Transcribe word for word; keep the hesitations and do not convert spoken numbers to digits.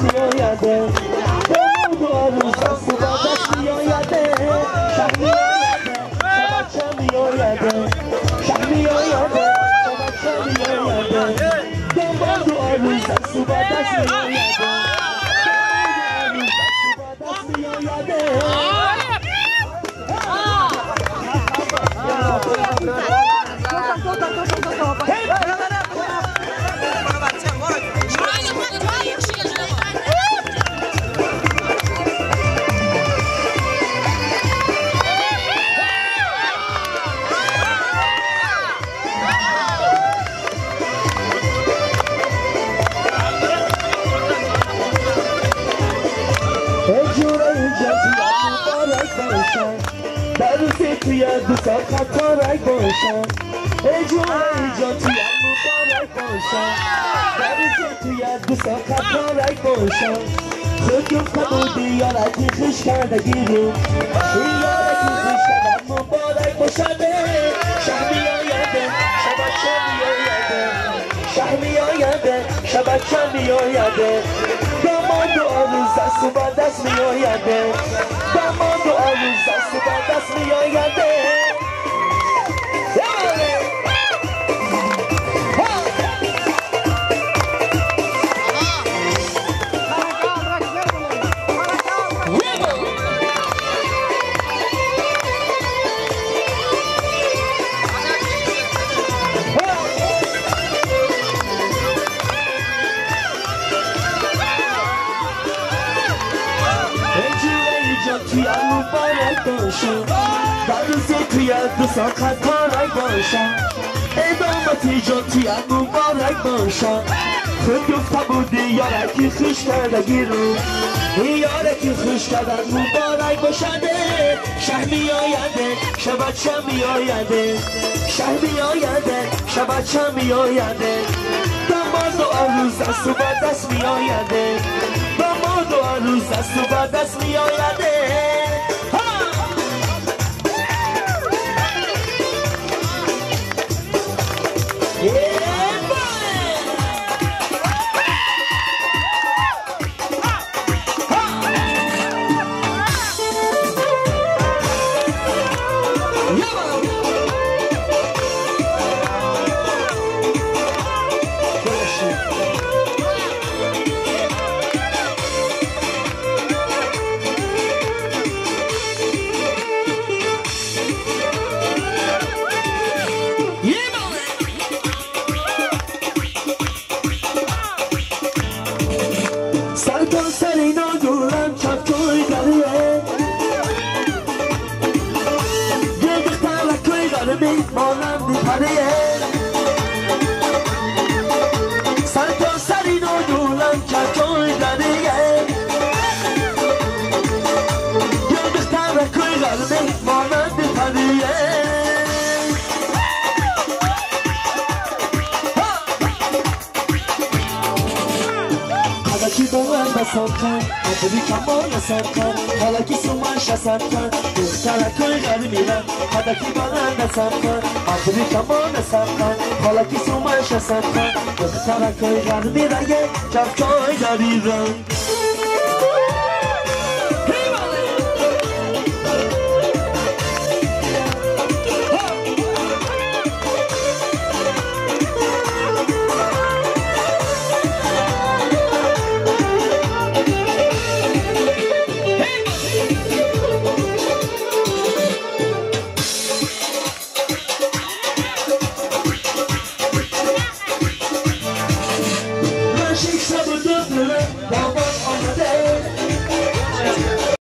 دست میآیده داماد و عروس دست و با دست میآیده شه میآیده شبچه میآیده شه میآیده شبچه میآیده داماد و عروس دست و با دست میآیده داماد و عروس دست و با دست میآیده توی دوستا خطارک باشم ای جون ای جان توی مبارک باشم درسته توی دوستا خطارک باشم خودم خبودی یارکی خوش کردگی رو این یارکی خوش کردن مبارک باشم شه میآیده شبچه میآیده شه میآیده شبچه میآیده داماد و عروس دست و با دست میآیده داماد و عروس دست و با دست میآیده توی مبارک باشم درسته توی دوستا خطارک باشم ادامتی جان توی مبارک باشم خود گفته بودی یارکی خوش کردگی رو این یارکی خوش کردن مبارک باشده شه میآیده شبچه میآیده شه میآیده شبچه میآیده داماد و عروس دست و با دست میآیده داماد و عروس دست و با دست میآیده مانند پریه سر تا سری نادولم کتای دریه یه دختر کوی قلبی مانند پریه حالکی بلند بسان کن عبری کمان نسان کن حالکی سومان شسان کن دختر کوی قلبیرم حالکی بلند بسان کن عبری کمان نسان کن حالکی سومان شسان کن دختر کوی قلبیرم جب کوی دریرم